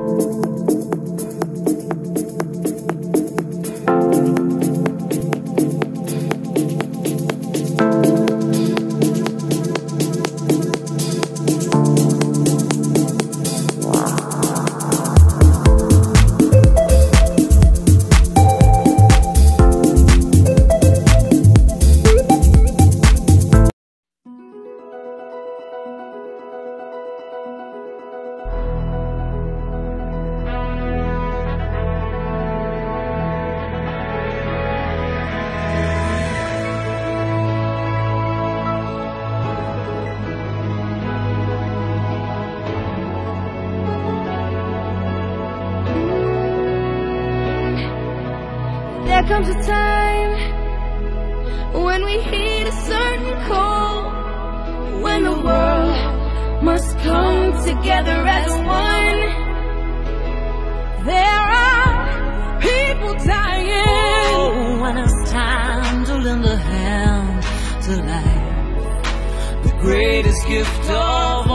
There comes a time when we heed a certain call, when the world must come together as one. There are people dying. Oh, when it's time to lend a hand to life, the greatest gift of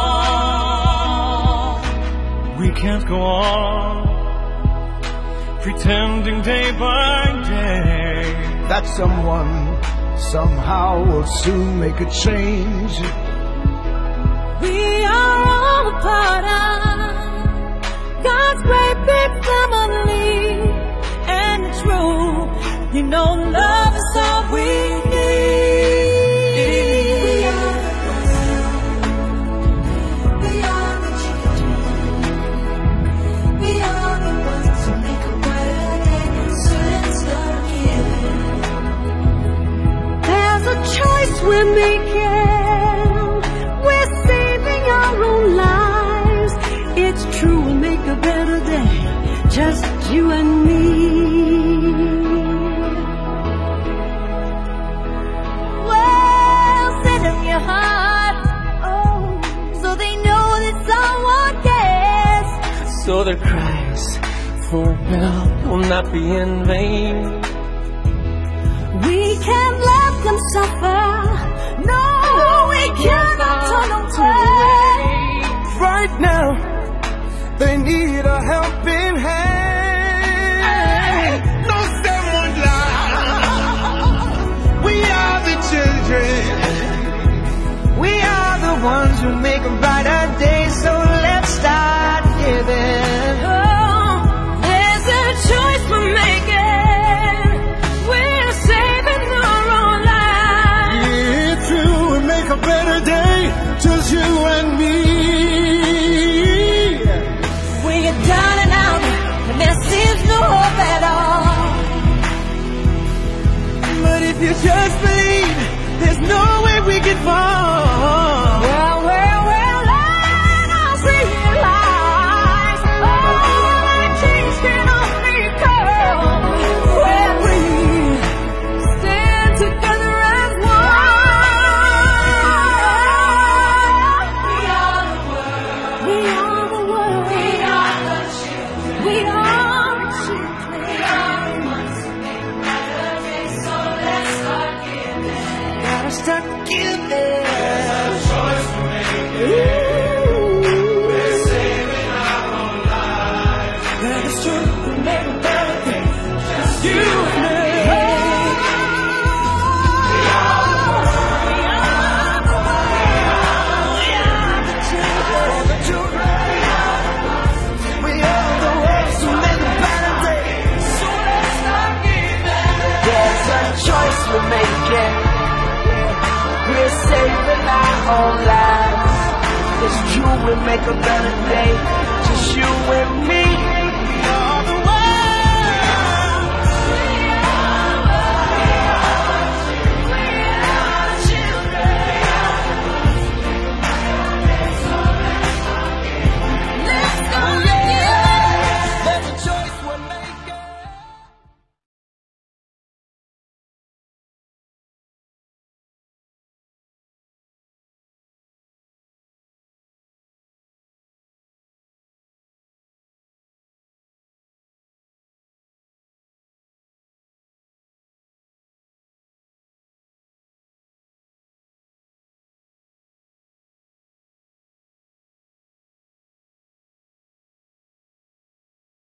all. We can't go on pretending day by day that someone somehow will soon make a change. We are all a part of God's great big family, and it's true, you know, love is all we need. We are the children. We are the ones who make a better day. So let's start giving. There's a choice we're making. We're saving our own lives. It's true, we'll make a better day, just you and me. Well, set in your heart, oh, so they know that someone cares. so their cries for help will not be in vain. We can't let them suffer. No, we cannot turn away. Right now, they need a helping hand. No someone lie. We are the children. We are the ones who make a brighter day. So let's start giving. Oh, there's a choice we're making. We're saving our own lives. Yeah, it's true, we make a better day, just you and me. When you're down and out and there seems no hope at all, But if you just believe, there's no way we can fall. well, let us realize, oh, that change can only come when we stand together as one. We are the world. We are the world. We are the children. We are the children. We are the ones who make a better day. So let's start giving. Gotta start giving. That is true, we make a better day, just you and me. We are the world. We are the children. We are the ones who make a better day. So let's start giving. There's a choice we're making. We're saving our own lives. It's true, we make a better day.